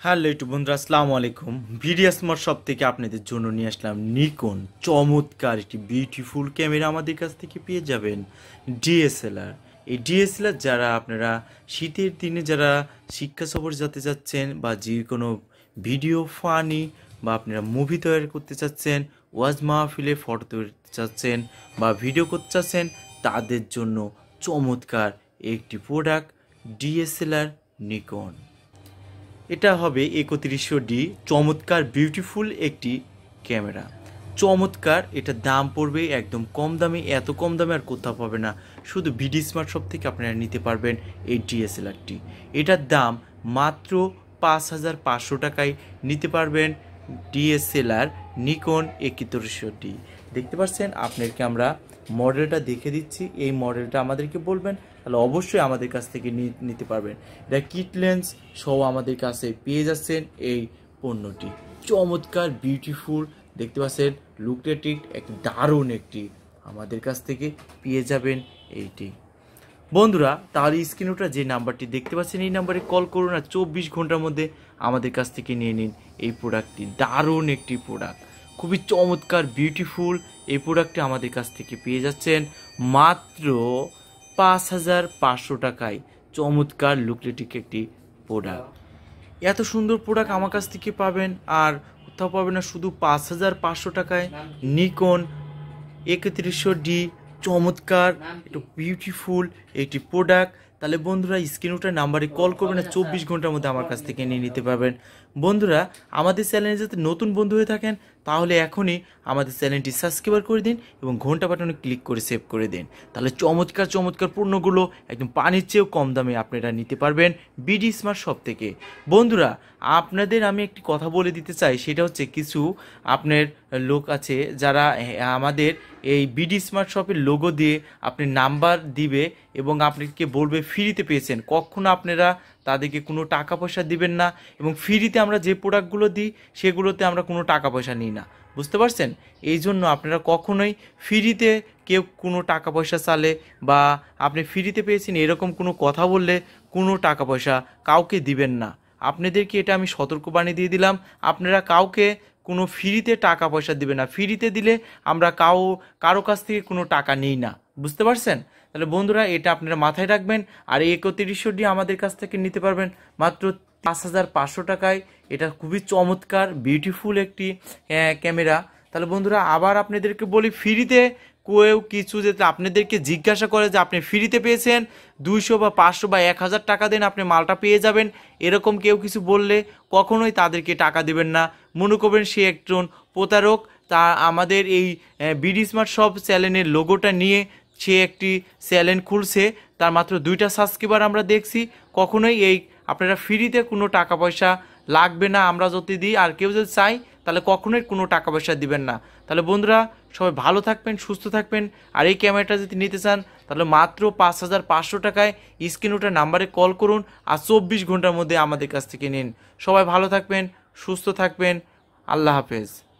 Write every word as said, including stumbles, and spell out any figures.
Hello একটু বন্ধুরা, আসসালামু আলাইকুম। ভিডিও স্মার্ট শপ থেকে আপনাদের জন্য নিয়ে আসলাম নিকন চমৎকার একটি বিউটিফুল ক্যামেরা। আমাদের কাছ থেকে পেয়ে যাবেন ডিএসএলআর। এই ডিএসএলআর যারা আপনারা শীতের দিনে যারা শিক্ষা সফর যেতে যাচ্ছেন বা যে কোনো ভিডিও ফানি বা আপনারা মুভি তৈরি করতে চাচ্ছেন, ওয়াজ মাহফিলে ফটো তৈরি চাচ্ছেন বা ভিডিও করতে চাচ্ছেন, তাদের জন্য চমৎকার একটি প্রোডাক্ট ডিএসএলআর নিকন। এটা হবে একত্রিশশো ডি, চমৎকার বিউটিফুল একটি ক্যামেরা। চমৎকার, এটার দাম পড়বে একদম কম দামে, এত কম দামে আর কোথাও পাবে না। শুধু বিডি স্মার্ট শপ থেকে আপনারা নিতে পারবেন এই ডিএসএলআরটি। এটার দাম মাত্র পাঁচ হাজার পাঁচশো টাকায় নিতে পারবেন ডিএসএলআর নিকন একত্রিশশো ডি। দেখতে পাচ্ছেন, আপনাদেরকে আমরা মডেলটা দেখে দিচ্ছি। এই মডেলটা আমাদেরকে বলবেন, তাহলে অবশ্যই আমাদের কাছ থেকে নিতে পারবেন। এটা কিট লেন্স সহ আমাদের কাছে পেয়ে যাচ্ছেন এই পণ্যটি। চমৎকার বিউটিফুল, দেখতে পাচ্ছেন লুকটেটিক একটি দারুণ একটি আমাদের কাছ থেকে পেয়ে যাবেন এইটি। বন্ধুরা, তাহলে স্ক্রিনটা যে নাম্বারটি দেখতে পাচ্ছেন এই নাম্বারে কল করুন আর চব্বিশ ঘন্টার মধ্যে আমাদের কাছ থেকে নিয়ে নিন এই প্রোডাক্টটি। দারুণ একটি প্রোডাক্ট, খুবই চমৎকার বিউটিফুল এই প্রোডাক্টটি আমাদের কাছ থেকে পেয়ে যাচ্ছেন মাত্র পাঁচ হাজার পাঁচশো টাকায়। চমৎকার লুকলেটিক একটি প্রোডাক্ট, এত সুন্দর প্রোডাক্ট আমার কাছ থেকে পাবেন আর কোথাও পাবেন না, শুধু পাঁচ হাজার পাঁচশো টাকায় নিকন একত্রিশশো ডি। চমৎকার একটু বিউটিফুল একটি প্রোডাক্ট। তাহলে বন্ধুরা, স্ক্রিনটার নাম্বারে কল করবেন না, চব্বিশ ঘন্টার মধ্যে আমার কাছ থেকে নিয়ে নিতে পারবেন। বন্ধুরা, আমাদের চ্যানেলে যদি নতুন বন্ধু হয়ে থাকেন তাহলে এখনই আমাদের চ্যানেলটি সাবস্ক্রাইব করে দিন এবং ঘন্টা বাটনে ক্লিক করে সেভ করে দিন। তাহলে চমৎকার চমৎকার পণ্যগুলো একদম পানির চেয়েও কম দামে আপনারা নিতে পারবেন বিডি স্মার্ট শপ থেকে। বন্ধুরা, আপনাদের আমি একটি কথা বলে দিতে চাই, সেটা হচ্ছে কিছু আপনার লোক আছে যারা আমাদের এই বিডি স্মার্ট শপের লোগো দিয়ে আপনি নাম্বার দিবে এবং আপনাকে বলবে ফ্রিতে পেয়েছেন। কখনো আপনারা তাদেরকে কোনো টাকা পয়সা দিবেন না এবং ফ্রিতে আমরা যে প্রোডাক্টগুলো দিই সেগুলোতে আমরা কোনো টাকা পয়সা নিই না, বুঝতে পারছেন? এই জন্য আপনারা কখনোই ফ্রিতে কেউ কোনো টাকা পয়সা চালে বা আপনি ফ্রিতে পেয়েছেন এরকম কোনো কথা বললে কোনো টাকা পয়সা কাউকে দিবেন না। আপনাদেরকে এটা আমি সতর্কবাণী দিয়ে দিলাম, আপনারা কাউকে কোনো ফ্রিতে টাকা পয়সা দিবেন না। ফ্রিতে দিলে আমরা কাউ কারো কাছ থেকে কোনো টাকা নিই না, বুঝতে পারছেন? তাহলে বন্ধুরা, এটা আপনারা মাথায় রাখবেন। আর এই একত্রিশশো ডি আমাদের কাছ থেকে নিতে পারবেন মাত্র পাঁচ হাজার পাঁচশো টাকায়। এটা খুবই চমৎকার বিউটিফুল একটি ক্যামেরা। তাহলে বন্ধুরা, আবার আপনাদেরকে বলি, ফ্রিতে কেউ কিছু যেতে আপনাদেরকে জিজ্ঞাসা করে যে আপনি ফ্রিতে পেয়েছেন, দুইশো বা পাঁচশো বা এক হাজার টাকা দেন আপনি মালটা পেয়ে যাবেন, এরকম কেউ কিছু বললে কখনোই তাদেরকে টাকা দেবেন না। মনে করবেন সে একজন প্রতারক। তা আমাদের এই বিডি স্মার্ট শপ চ্যানেলের লোগোটা নিয়ে সে একটি চ্যানেল খুলছে, তার মাত্র দুইটা সাবস্ক্রাইবার আমরা দেখছি। কখনোই এই আপনারা ফ্রিতে কোনো টাকা পয়সা লাগবে না আমরা যদি দিই, আর কেউ যদি চাই তাহলে কখনোই কোনো টাকা পয়সা দিবেন না। তাহলে বন্ধুরা, সবাই ভালো থাকবেন, সুস্থ থাকবেন। আর এই ক্যামেরাটা যদি নিতে চান তাহলে মাত্র পাঁচ হাজার পাঁচশো টাকায় স্ক্রিনটার নাম্বারে কল করুন আর চব্বিশ ঘন্টার মধ্যে আমাদের কাছ থেকে নিন। সবাই ভালো থাকবেন, সুস্থ থাকবেন। আল্লাহ হাফেজ।